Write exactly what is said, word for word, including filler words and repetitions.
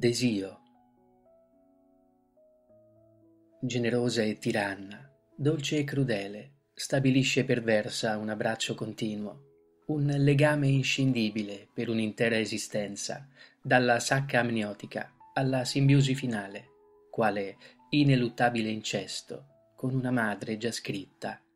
Desio. Generosa e tiranna, dolce e crudele, stabilisce perversa un abbraccio continuo, un legame inscindibile per un'intera esistenza, dalla sacca amniotica alla simbiosi finale, quale ineluttabile incesto con una madre già scritta